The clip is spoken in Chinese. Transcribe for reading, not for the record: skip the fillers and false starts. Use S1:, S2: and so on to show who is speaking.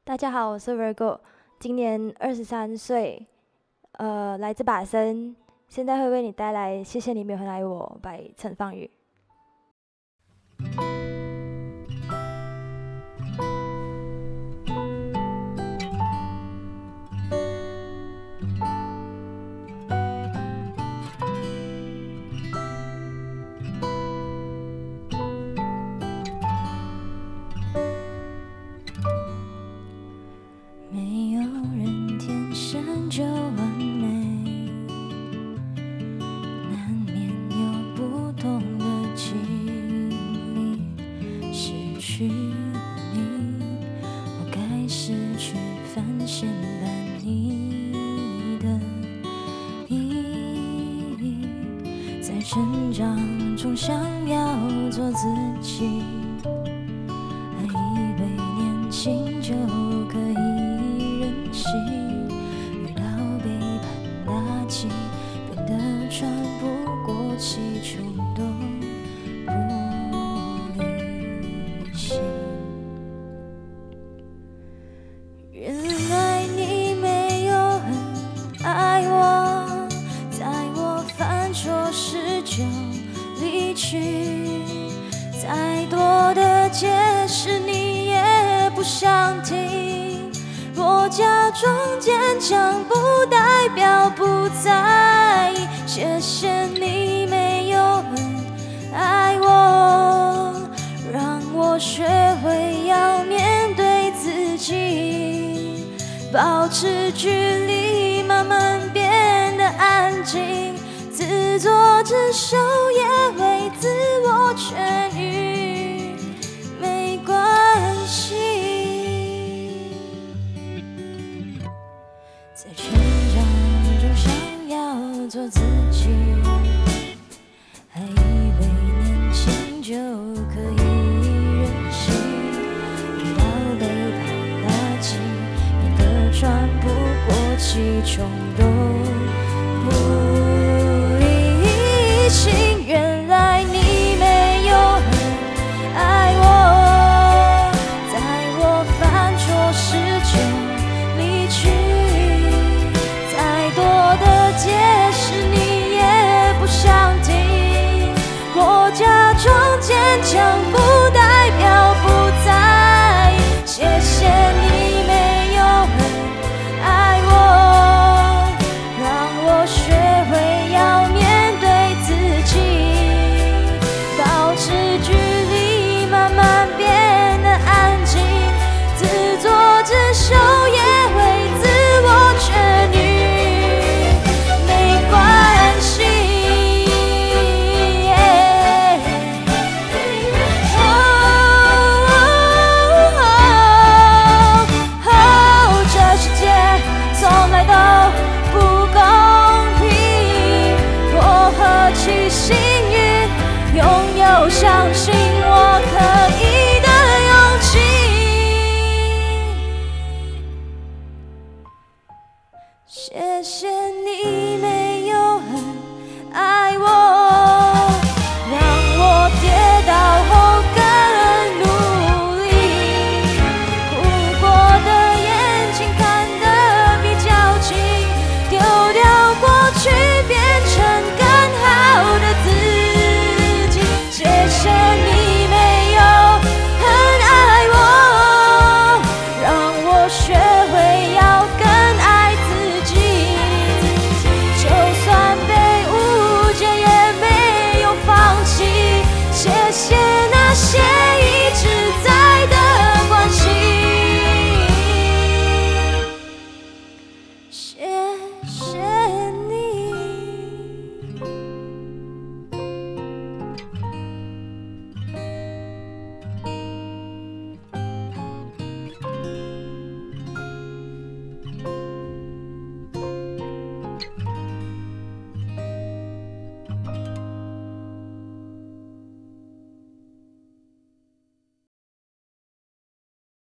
S1: 大家好，我是 Virgo， 今年23岁，来自把生，现在会为你带来《谢谢你没有很爱我》by陈芳宇。
S2: 没有人天生就完美，难免有不同的经历。失去你，我该失去繁星般你的意义，在成长中想要做自己，还以为年轻就可以任性，遇到背叛打击，变得喘不过气，冲动不理性。原来你没有很爱我，在我犯错时就离去，再多的解释你也不想听。若假装坚强不代表不在意，谢谢你没有很爱我，让我学会要面对自己，保持距离，慢慢变得安静，自作自受也会自我痊愈，没关系。在成长中想要做自己，还以为年轻就可以任性，遇到背叛打击，变得喘不过气，冲动不理性。原来你没有很爱我，在我犯错时就离去，再多的解释你也不想听。我假装坚强不代表不在意，谢谢你没有很爱我，让我学会要面对自己，保持距离，慢慢变得安静，自作自受也会自我痊愈，没关系。这世界从来都不公平，我何其幸运，拥有相信我可以的勇气。谢谢